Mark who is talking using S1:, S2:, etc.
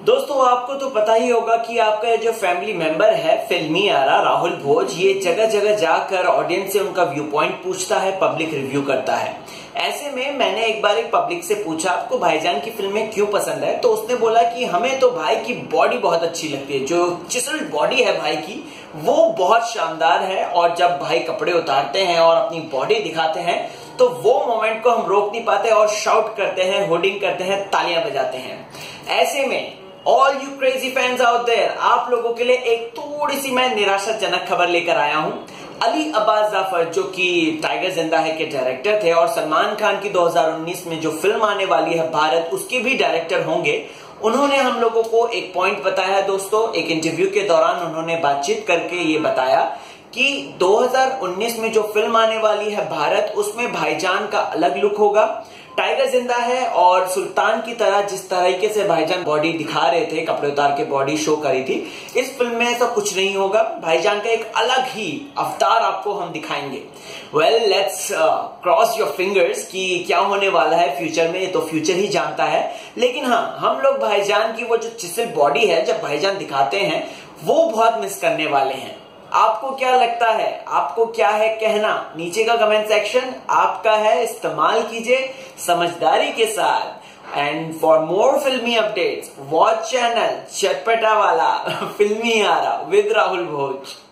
S1: दोस्तों आपको तो पता ही होगा कि आपका जो फैमिली मेंबर है फिल्मी आरा राहुल भोज, ये जगह जगह जाकर ऑडियंस से उनका व्यू पॉइंट पूछता है, पब्लिक रिव्यू करता है। ऐसे में मैंने एक बार एक पब्लिक से पूछा आपको भाईजान की फिल्में क्यों पसंद है, तो उसने बोला कि हमें तो भाई की बॉडी बहुत अच्छी लगती है, जो चिसल्ड बॉडी है भाई की वो बहुत शानदार है, और जब भाई कपड़े उतारते हैं और अपनी बॉडी दिखाते हैं तो वो मोमेंट को हम रोक नहीं पाते और शाउट करते हैं, होर्डिंग करते हैं, तालियां बजाते हैं। ऐसे में all you crazy fans out there, आप लोगों के लिए एक थोड़ी सी मैं निराशाजनक खबर लेकर आया हूं। अली अब्बास जाफर जो कि टाइगर जिंदा है के डायरेक्टर थे और सलमान खान की 2019 में जो फिल्म आने वाली है भारत, उसके भी डायरेक्टर होंगे। उन्होंने हम लोगों को एक पॉइंट बताया है दोस्तों, एक इंटरव्यू के दौरान उन्होंने बातचीत करके ये बताया कि 2019 में जो फिल्म आने वाली है भारत, उसमें भाईजान का अलग लुक होगा। टाइगर जिंदा है और सुल्तान की तरह जिस तरीके से भाईजान बॉडी दिखा रहे थे, कपड़े उतार के बॉडी शो करी थी, इस फिल्म में ऐसा कुछ नहीं होगा। भाईजान का एक अलग ही अवतार आपको हम दिखाएंगे। Well let's cross your fingers कि क्या होने वाला है फ्यूचर में, तो फ्यूचर ही जानता है। लेकिन हाँ, हम लोग भाईजान की वो जो चिसल बॉडी है जब भाईजान दिखाते हैं वो बहुत मिस करने वाले हैं। आपको क्या लगता है, आपको क्या है कहना, नीचे का कमेंट सेक्शन आपका है, इस्तेमाल कीजिए समझदारी के साथ। एंड फॉर मोर फिल्मी अपडेट्स वॉच चैनल चटपटा वाला फिल्मी आरा विद राहुल भोज।